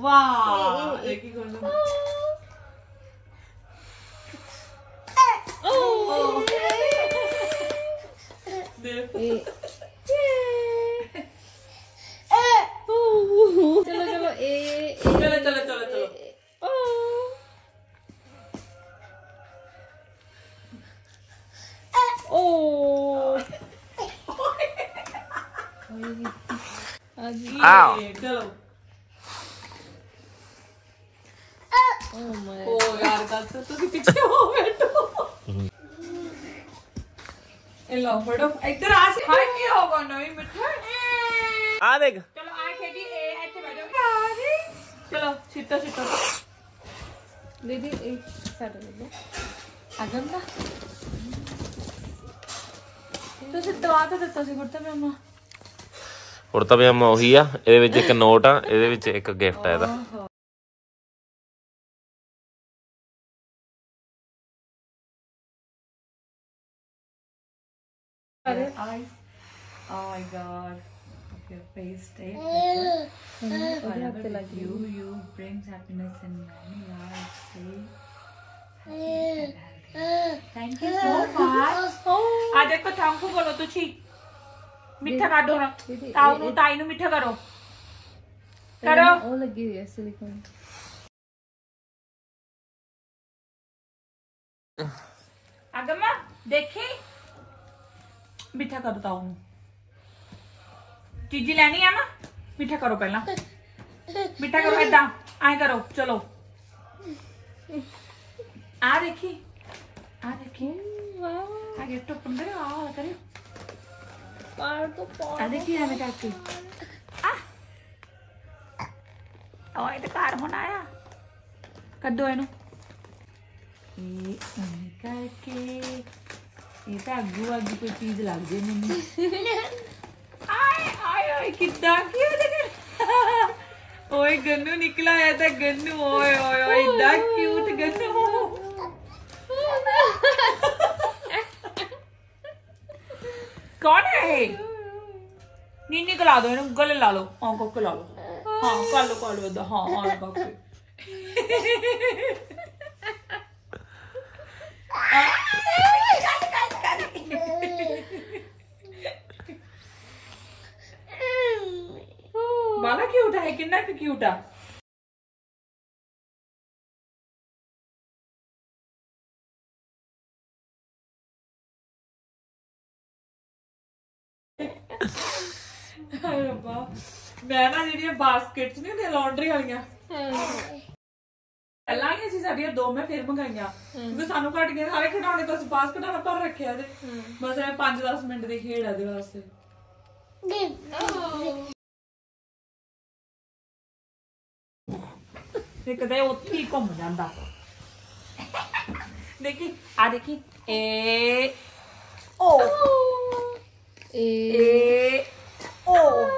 वाह देखी कौन चलो चलो चलो चलो चलो चलो चलो ओ यार तो पीछे हो बैठो लो फटो इधर आ से हाय की होगा नहीं मिठा आ देख चलो आ खेडी ए ऐसे बैठो चलो छिट्टा छिट्टा दीदी एक साइड ले लो आगम ना तो सिद्धवा तो ਦਿੱਤਾ ਸੀ ਕੁੜਤਾ ਪਜਾਮਾ ਕੁੜਤਾ ਪਜਾਮਾ ਉਹੀ ਆ ਇਹਦੇ ਵਿੱਚ ਇੱਕ ਨੋਟ ਆ ਇਹਦੇ ਵਿੱਚ ਇੱਕ ਗਿਫਟ ਆ ਇਹਦਾ eyes oh my god your face stay whatever you brings happiness in many lives see thank you so much आ देखो थैंक यू बोलो तुझी मीठा कर दो ना ताई नु मीठा करो करो वो लगी हुई है सिलिकॉन आगमा देखी मीठा कर दो चीजी लेनी है ना मीठा करो पहला मीठा करो ऐदा आए करो चलो आ देखी आ गिफ्ट ओपन करो आ करो पार तो आ देखी हमें करके आ ओए तो कार होना आया कर दो इनु ये करके ये तो अगू अगू कोई चीज लग जाए मैंने आए आए आए कितना क्यों देखे ओए गन्नू निकला है तो गन्नू ओए ओए ओए इतना क्यूट गन्नू कौन है नीनी कला दो इन्हें गले ला लो आंखों को ला लो हाँ कर लो हाँ हाँ बाला क्यूट है कितना क्यूट है मैं ना जी बास्केट नहीं होंगे लॉन्ड्री वाली पहला ही असं साड़ियां दो मैं फिर मंगाइया क्योंकि सानू घट गए सारे खिडौने तो बास्केट वाला भर रखे बस 5-10 मिनट की खेड़ है वास्ते कदे उत्थे ही घूम जांदा देखी आ देखी ए ओ ए ओ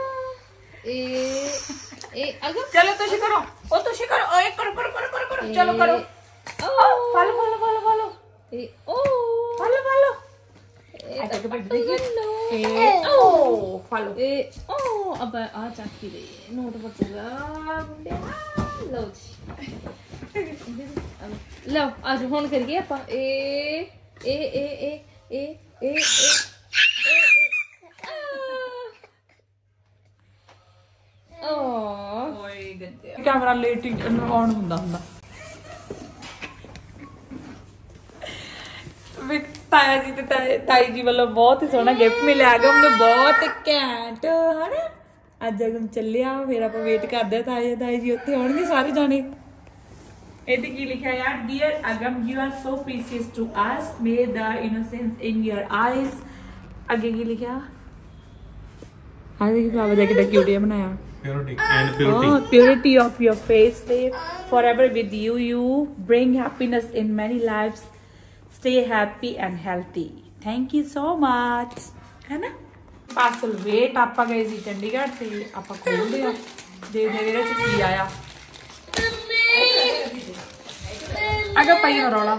ए अगर चलो तुझे करो ओ तुझे करो ओ करो करो करो करो करो चलो करो फॉलो फॉलो फॉलो फॉलो ए ओ फॉलो फॉलो ऐसे के बैठ देखिए ए ओ फॉलो ए ओ अब आ चाकी दे नोट पर चला गुंडे लो जी लो आज फोन करिए ਆਪਾਂ ए ए ए ए ए ए कैमरा लेट ऑन ਹੁੰਦਾ ਤਾਇਆ ਜੀ ਤੇ ਤਾਈ ਜੀ ਵੱਲੋਂ ਬਹੁਤ ਹੀ ਸੋਹਣਾ ਗਿਫਟ ਮਿਲਿਆ ਅਗਮ ਨੂੰ ਬਹੁਤ ਘੈਂਟ ਹਨਾ ਅੱਜ ਅਗਮ ਚੱਲਿਆ ਫਿਰ ਆਪਾਂ ਵੇਟ ਕਰਦੇ ਆ ਤਾਈ ਜੀ ਉੱਥੇ ਆਉਣਗੇ ਸਾਰੇ ਜਾਣੇ ਇਹਦੇ ਕੀ ਲਿਖਿਆ ਯਾਰ dear Agam you are so precious to us may the innocence in your eyes ਅੱਗੇ ਕੀ ਲਿਖਿਆ ਆ ਦੇਖੀ ਬਾਬਾ ਜੀ ਕਿੱਡਾ ਕਿਊਟ ਬਣਾਇਆ Purity and purity. Oh, purity of your face, stay forever with you. You bring happiness in many lives. Stay happy and healthy. Thank you so much. है ना? Parcel wait आपा गए सी चंडीगढ़ से आपा खोल दिया दे मेरे की आया अगर पाई रोला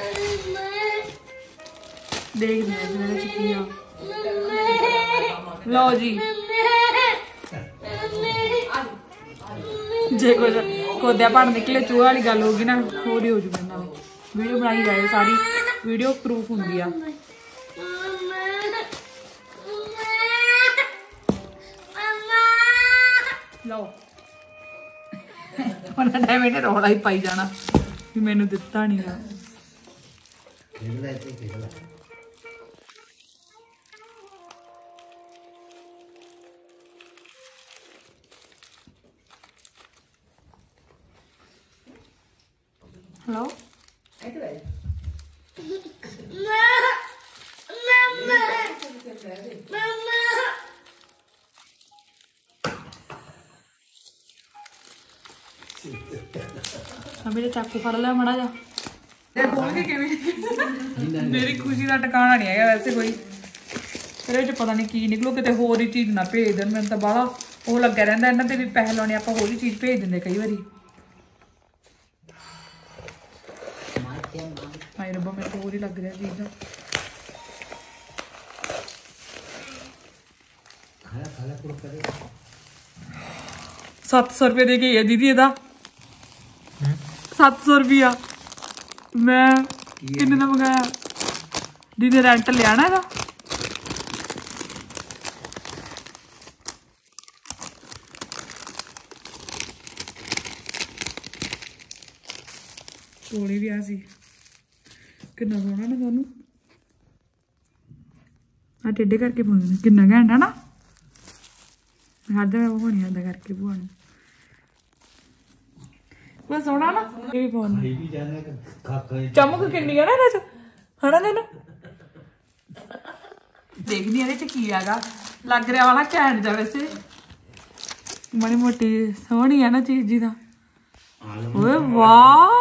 देख मेरे की लो जी जे कुछ खोदिया भाड़ निकले चूहे वाली गल होगी ना होर ही हो जूगा ना वीडियो बनाई जाए सारी वीडियो प्रूफ होंगी आ लो टाइम इन्हें रौला ही पाई जाना कि मैनू दिता नहीं गा हेलो मेरे चाकू फड़ लिया माड़ा जा मेरी खुशी का टिकाना नहीं है वैसे कोई फिर पता नहीं की निकलो कितने होर ही चीज ना भेज देन मैं तो बाला वो लग्या रहिंदा इन्हां ते भी पैसे लाने आप होर ही चीज भेज दिंदे कई बारी हाय रब्बा मेरे को होर ही लग रहा चीज 700 रुपये दे के है दीदी एदा 700 रुपया मैं किन्ने दा मंगाया दीदी रेंट लिया ना एदा कोले भी आ सी किन्ना सोहना ना सानू आ टेढ़े करके पाने किन्ना घैंट है ना खादा मैं होनी आंदा करके भूआ ने वो सोहना ना ये भी पाने चमक किन्नी है ना इहदे च हना तेन देखनी इहदे च की हैगा लग रहा वाला घैंट जा वैसे माड़ी मोटी सोहनी है ना चीज जी दा ओए वाह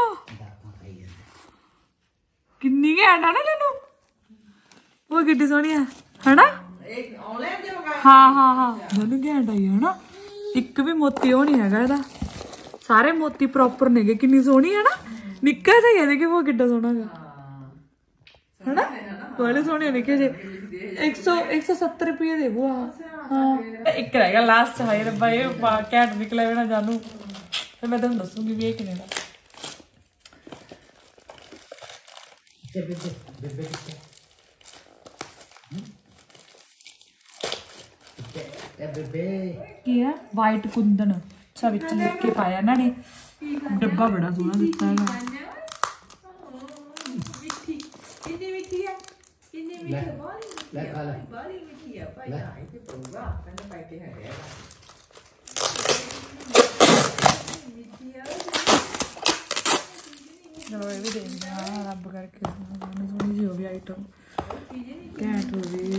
किन्नी घैंट है ना तेनू वो किड्डी सोहनी है ना हाँ हाँ हाँ दोनों घैंट आई है ना एक भी मोती वो नहीं है इहदा सारे मोती प्रॉपर ने किन्नी सोहनी है ना निक्का सा ही है देखिए वो किड्डा सोहना है ना बड़े सोहने निक्के जे 170 रुपये दे बुआ हाँ एक रह गया लास्ट हाय रब्बा ये घैंट निकला ना जानू फिर मैं तुम दसूंगी भी किन्ने दा की है वाइट कुंदन अच्छा विच लिख के पाया ना ने डब्बा बड़ा सोहना दिता है रब करके सोहनी जी हो गई आइटम घैंट हो गई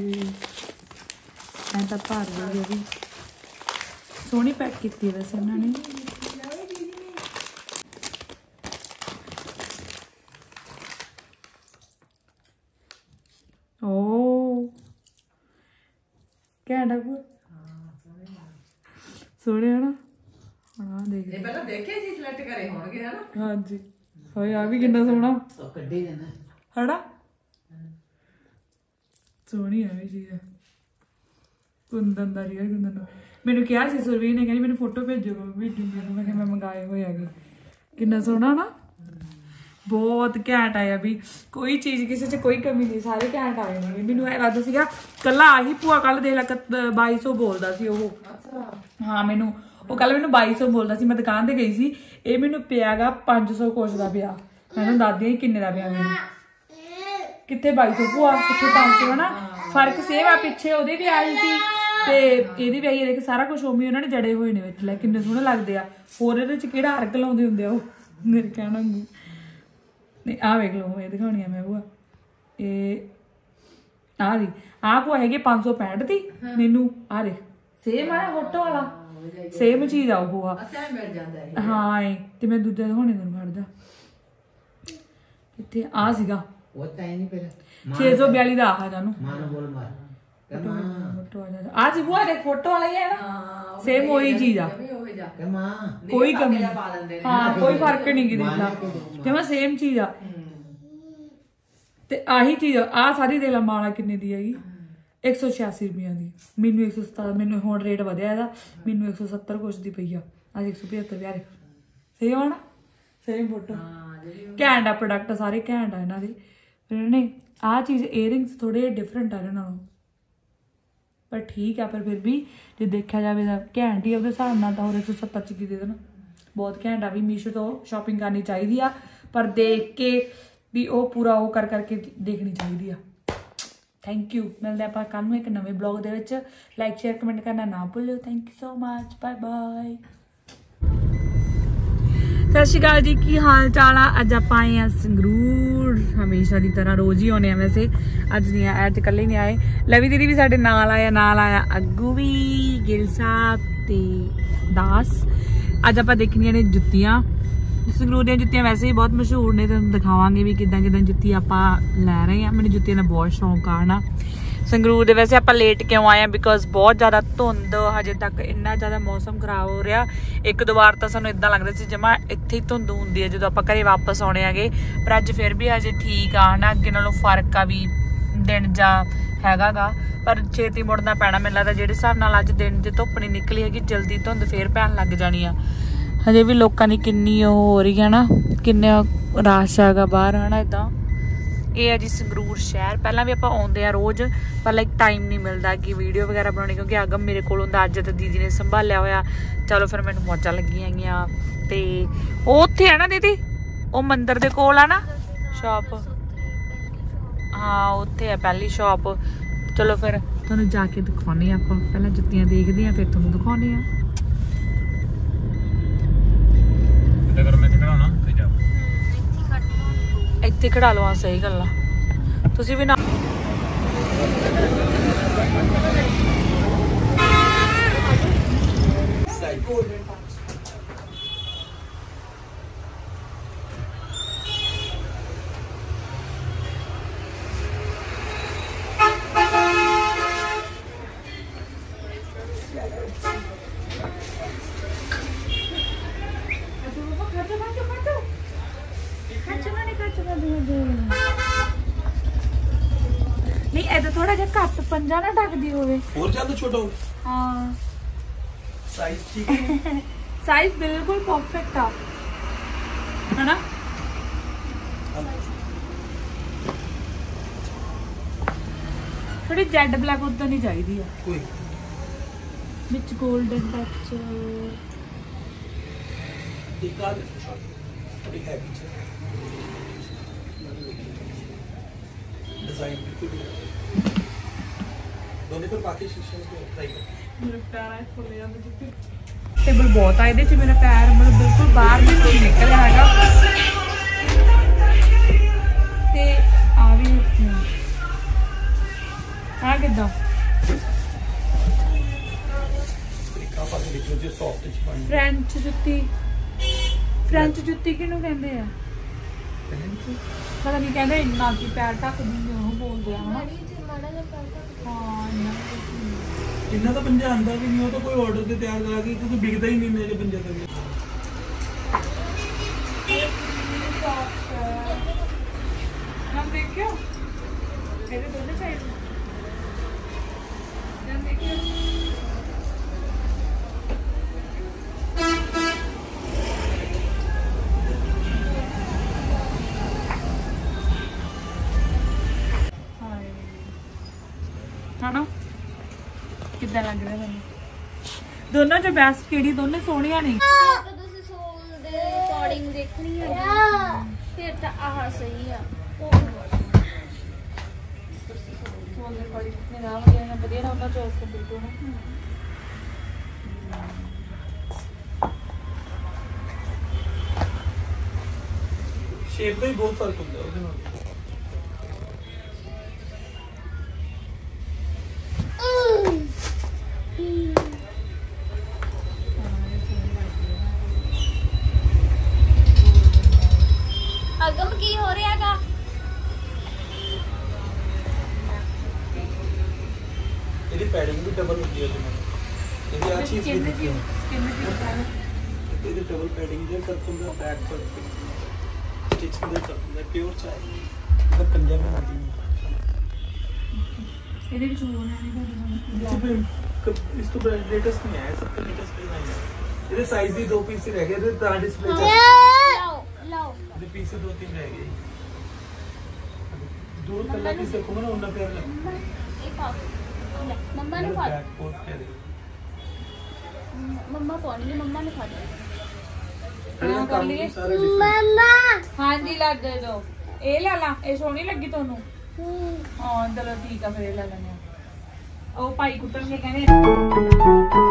मैं तो भर गई भी सोहनी पैक की वैसे उन्होंने ओ घैंट सोहने है ना हाँ देख पहले देखे जी सिलेक्ट करे होंगे है ना हाँ जी होए आ भी कितना सोहना कड्डी देना है ना सोहनी है भी चीज कुंदन दा रियल कुंदन मैंने कहा सी सुरवीर ने कहनी मैंने फोटो भेजो भेजूंगी मैं मैं मंगाए हुए है कितना सोहना ना बहुत घैंट आया भी कोई चीज किसी च कोई कमी नहीं सारे घैंट आए ने मैनू लगदा सीगा कल्ला आही भूआ कल देख ला 2200 बोलदा सी वो हाँ मैनू वो कल मैनू 2200 बोलदा सी मैं दुकान ते गई सी ये मैनू पियागा 500 कुछ दा पिया मैं दादी किन्ने दा पिया मैनू कितने 2200 भूआ कितने 500 है ना फर्क सेम आ पिछे ओदी भी आई सी ते एदी भी आई है देख सारा कुछ ओमी उन्होंने जड़े हुए ने विच लै किन्ने सोहणे लगदे आ होर इहदे च किहड़ा अर्ग लाउंदे हुंदे आ मेरे कहना नहीं आ वेख लो ये दिखानी है मैं भूआ ये आ रही आ भूआ है 565 दी मैनू आ रे सेम आ फोटो वाला सेम चीज आ वो हाँ ते मैं दूजा दिखाने तेन फड़ जा कितने आ सीगा 642 दा आ जानू आ सी भूआ देख फोटो वाला ही है ना सेम वही चीज आ कोई कमी हाँ कोई फर्क नहीं की दिखता जमा सेम चीज आ ते आही चीज आ सारी दे ला माला किन्ने दी हैगी 186 रुपये दी मैनू 170 मैनू हुण रेट वधिया इहदा मैनू 170 कुछ दी पई आ ਅੱਜ 175 ਰੁਪਏ ਸਹੀ ਹੋਣਾ ਸਹੀ ਫੋਟੋ ਘੈਂਟ ਆ ਪ੍ਰੋਡਕਟ ਸਾਰੇ ਘੈਂਟ ਆ ਇਹਨਾਂ ਦੇ ਫਿਰ ਇਹਨੇ ਆਹ ਚੀਜ਼ ਏਅਰਿੰਗਸ ਥੋੜੇ ਡਿਫਰੈਂਟ ਆ ਇਹਨਾਂ ਨਾਲੋਂ ਪਰ ਠੀਕ ਆ ਪਰ ਫਿਰ ਵੀ ਜੇ ਦੇਖਿਆ ਜਾਵੇ ਤਾਂ ਘੈਂਟ ਹੀ ਉਹਦੇ ਹਿਸਾਬ ਨਾਲ ਤਾਂ ਹੋਰ 170 ਚ ਕੀ ਦੇ ਦੇਣਾ ਬਹੁਤ ਘੈਂਟ ਆ ਵੀ ਮੀਸ਼ੋ ਤੋਂ ਸ਼ਾਪਿੰਗ ਕਰਨੀ ਚਾਹੀਦੀ ਆ ਪਰ ਦੇਖ ਕੇ ਵੀ ਉਹ ਪੂਰਾ ਉਹ ਕਰ ਕਰਕੇ ਦੇਖਣੀ ਚਾਹੀਦੀ ਆ ਥੈਂਕ ਯੂ ਮਿਲਦੇ ਆਪਾਂ ਕੱਲ ਨੂੰ ਇੱਕ ਨਵੇਂ ਬਲੌਗ ਦੇ ਵਿੱਚ ਲਾਈਕ ਸ਼ੇਅਰ ਕਮੈਂਟ ਕਰਨਾ ਨਾ ਭੁੱਲਿਓ thank you so much bye bye ਸਤਿ ਸ਼੍ਰੀ ਅਕਾਲ ਜੀ ਕੀ ਹਾਲ ਚਾਲ ਆ ਅੱਜ ਆਪਾਂ ਆਏ ਆ ਸੰਗਰੂਰ ਹਮੇਸ਼ਾ ਦੀ ਤਰ੍ਹਾਂ ਰੋਜ਼ ਹੀ ਆਉਂਦੇ ਆ ਵੈਸੇ ਅੱਜ ਨਹੀਂ ਆਏ ਅੱਜ ਇਕੱਲੇ ਨਹੀਂ ਆਏ ਲਵੀ ਦੀਦੀ ਵੀ ਸਾਡੇ ਨਾਲ ਆਇਆ ਅੱਗੂ ਵੀ ਗਿਲ ਸਾਹਿਬ ਤੇ ਦਾਸ ਅੱਜ ਆਪਾਂ ਦੇਖਣੀਆਂ ਨੇ ਜੁੱਤੀਆਂ ਸੰਗਰੂਰ ਦੀਆਂ ਜੁੱਤੀਆਂ ਵੈਸੇ ਹੀ ਬਹੁਤ ਮਸ਼ਹੂਰ ਨੇ ਤੁਹਾਨੂੰ ਦਿਖਾਵਾਂਗੇ ਵੀ ਕਿੱਦਾਂ ਜੁੱਤੀ ਆਪਾਂ ਲੈ ਰਹੇ ਆ ਮੈਨੂੰ ਜੁੱਤੀਆਂ ਦਾ ਬਹੁਤ ਸ਼ੌਂਕ ਆ ਨਾ ਸੰਗਰੂਰ ਦੇ ਵੈਸੇ ਆਪਾਂ ਲੇਟ ਕਿਉਂ ਆਏ ਆ ਬਿਕੋਜ਼ ਬਹੁਤ ਜ਼ਿਆਦਾ ਧੁੰਦ ਹਜੇ ਤੱਕ ਇੰਨਾ ਜ਼ਿਆਦਾ ਮੌਸਮ ਖਰਾਬ ਹੋ ਰਿਹਾ ਇੱਕ ਦੋ ਵਾਰ ਤਾਂ ਸਾਨੂੰ ਇਦਾਂ ਲੱਗਦਾ ਸੀ ਜਮਾ ਇੱਥੇ ਹੀ ਧੁੰਦ ਹੁੰਦੀ ਹੈ ਜਦੋਂ ਆਪਾਂ ਘਰੇ ਵਾਪਸ ਆਉਣੇ ਆਗੇ ਪਰ ਅੱਜ ਫਿਰ ਵੀ ਹਜੇ ਠੀਕ ਆ ਨਾ ਅੱਗੇ ਨਾਲੋਂ ਫਰਕ ਆ ਵੀ ਦਿਨ ਜਾ ਹੈਗਾਗਾ ਪਰ ਛੇਤੀ ਮੁੜਨਾ ਪੈਣਾ ਮੈਨੂੰ ਲੱਗਦਾ ਜਿਹੜੇ ਹਿਸਾਬ ਨਾਲ ਅੱਜ ਦਿਨ 'ਚ ਧੁੱਪ ਨਹੀਂ ਨਿਕਲੀ ਹੈਗੀ ਜਲਦੀ ਧੁੰਦ ਫੇਰ ਪੈਣ ਲੱਗ ਜਾਣੀ ਆ ਹਜੇ ਵੀ ਲੋਕਾਂ ਦੀ ਕਿੰਨੀ ਉਹ ਹੋ ਰਹੀ ਹੈ ਨਾ ਕਿੰਨਾ ਰਸ਼ ਹੈਗਾ ਬਾਹਰ ਹਨਾ ਇਦਾਂ ਇਹ ਹੈ ਜੀ ਸੰਗਰੂਰ ਸ਼ਹਿਰ ਪਹਿਲਾਂ ਵੀ ਆਪਾਂ ਆਉਂਦੇ ਆ ਰੋਜ਼ ਪਰ ਲਾਈਕ ਟਾਈਮ ਨਹੀਂ ਮਿਲਦਾ ਕਿ ਵੀਡੀਓ ਵਗੈਰਾ ਬਣਾਉਣੀ ਕਿਉਂਕਿ ਆਗਮ ਮੇਰੇ ਕੋਲ ਹੁੰਦਾ ਅੱਜ ਤਾਂ ਦੀਦੀ ਨੇ ਸੰਭਾਲਿਆ ਹੋਇਆ ਚਲੋ ਫਿਰ ਮੈਨੂੰ ਮੌਜਾਂ ਲੱਗੀਆਂ ਹੈਗੀਆਂ ਤੇ ਉਹ ਉੱਥੇ ਆ ਨਾ ਦੀਦੀ ਉਹ ਮੰਦਿਰ ਦੇ ਕੋਲ ਆ ਨਾ ਸ਼ਾਪ ਹਾਂ ਉੱਥੇ ਹੈ ਪਹਿਲੀ ਸ਼ਾਪ ਚਲੋ ਫਿਰ ਤੁਹਾਨੂੰ ਜਾ ਕੇ ਦਿਖਾਉਂਦੇ ਆ ਆਪਾਂ ਪਹਿਲਾਂ ਜੁੱਤੀਆਂ ਦੇਖਦੇ ਆ ਫਿਰ ਤੁਹਾਨੂੰ ਦਿਖਾਉਂਦੇ ਆ ਇੱਥੇ ਖੜਾ ਲਓ ਸਹੀ ਗੱਲ ਆ ਤੁਸੀਂ ਵੀ ਨਾ नहीं ऐसा थोड़ा जिहा घट पंजा ना ढकदी होवे और ज्यादा छोटा हो हां साइज ठीक है साइज बिल्कुल परफेक्ट है ना थोड़ी जेड ब्लैक उदा नहीं चाहिदी है कोई विच गोल्डन टच एक आध थोड़ी हैवी है डिजाइन बिल्कुल दोनों पर बाकी शीशे को ट्राई कर मेरा पैर है खुले ਜਾਂਦੇ ਜਿੱਤੇ ਟੇਬਲ ਬਹੁਤ ਆ ਇਹਦੇ ਚ ਮੇਰਾ ਪੈਰ ਮਤਲਬ ਬਿਲਕੁਲ ਬਾਹਰ ਨਹੀਂ ਨਿਕਲਿਆ ਹੈਗਾ ਤੇ ਆ ਵੀ ਆ ਕਿੱਦਾਂ ਇੱਕ ਆਪਾਂ ਦੇਖੋ ਜੇ ਸੌਫਟ ਚ ਬਣ ਫ੍ਰੈਂਚ ਜੁੱਤੀ ਕਿਹਨੂੰ ਕਹਿੰਦੇ ਆ ਪਤਾ ਨਹੀਂ ਕਹਿੰਦੇ ਇੰਨਾ ਕੀ ਪੈਰ ਢੱਕ ਦਿੰਦੇ ਉਹ ਬੋਲਦੇ ਆ ਹਨਾ ਹਾਂ ਇੰਨਾ ਤਾਂ ਪੰਜਾ ਆਂਦਾ ਵੀ ਨਹੀਂ ਉਹ ਤਾਂ ਕੋਈ ਆਰਡਰ ਤੇ ਤਿਆਰ ਕਰਾ ਕੇ ਕਿਉਂਕਿ ਵਿਕਦਾ ਹੀ ਨਹੀਂ ਮੇਰੇ ਪੰਜਾ ਤਾਂ ਵੀ ਨਾਮ ਦੇਖਿਓ ਇਹਦੇ ਦੋਨੇ ਸਾਈਡ ਨਾਮ ਦੇਖਿਓ ਹਨਾ ਕਿੱਦਾਂ ਲੱਗ ਰਿਹਾ ਤੁਹਾਨੂੰ ਦੋਨਾਂ ਚੋਂ ਬੈਸਟ ਕਿਹੜੀ ਦੋਨੇ ਸੋਹਣੀਆਂ ਨੇ ਤਾਂ ਤੁਸੀਂ ਸੋਲ ਦੇ ਅਕੋਰਡਿੰਗ ਦੇਖਣੀ ਹੈ ਫਿਰ ਤਾਂ ਆਹ ਸਹੀ ਆ ਸੋਲ ਦੇ ਅਕੋਰਡਿੰਗ ਨੇ ਨਾਲ ਵਧੀਆ ਨਾ ਉਹਨਾਂ ਚੋਇਸ ਕਰ ਬਿਲਕੁਲ ਨਾ ਸ਼ੇਪ ਦਾ ਹੀ ਬਹੁਤ ਫਰਕ ਹੁੰਦਾ ਉਹਦੇ ਨਾਲ ਅਗਮ ਕੀ ਹੋ ਰਿਹਾਗਾ ਇਹਦੀ ਪੈਡਿੰਗ ਵੀ ਡਬਲ ਹੁੰਦੀ ਹੈ ਉਹਦੇ ਨਾਲ ਇਹਦੀ ਆ ਚੀਜ਼ ਵੀ ਦਿੱਤੀ ਹੈ ਇਹਦੀ ਡਬਲ ਪੈਡਿੰਗ ਦੇ ਸਰਕਲ ਦਾ ਬੈਕ ਪਰ ਸਟਿਚ ਦੇ ਸਰਕਲ ਦਾ ਪਿਓਰ ਚਾਹੀਏ ਇਹਦਾ ਪੰਜਾ में आती है ਇਹਦੇ ਵਿੱਚ ਹੋਰ ਹੈ ਨਹੀਂ इस तो लेटेस्ट नहीं है सबका लेटेस्ट डिजाइन है ਇਹਦੇ ਸਾਈਜ਼ ਦੀ 2 ਪੀਸ ਹੀ ਰਹਿ ਗਏ ਤੇ ਤਾਂ ਡਿਸਪਲੇ ਚ ਲਾਓ ਇਹਦੇ ਪੀਸ 2-3 ਰਹਿ ਗਏ ਦੂਰ ਕੱਲਾ ਪੀਸ ਦੇਖੋ ਨਾ ਉਹਨਾਂ ਪਿਆਰ ਲੱਗਦਾ ਇਹ ਪਾਓ ਲੈ ਮੰਮਾ ਨੂੰ ਫੜ ਬੈਕ ਕੋਟ ਪਿਆਰੇ ਮੰਮਾ ਪਾਉਣਗੇ ਮੰਮਾ ਨੂੰ ਫੜ ਹਾਂ ਕਰ ਲਈਏ। ਸਾਰੇ ਡਿਫਰੈਂਟ ਹਾਂਜੀ ਲੱਗ ਦੋ ਇਹ ਲੈ ਲਾ ਇਹ ਸੋਹਣੀ ਲੱਗੀ ਤੁਹਾਨੂੰ ਹਾਂ ਚਲੋ ਠੀਕ ਆ ਫਿਰ ਇਹ ਲੈ ਲੈਣੇ ਆ ਉਹ ਭਾਈ ਕੁੱਟਣਗੇ ਕਹਿੰਦੇ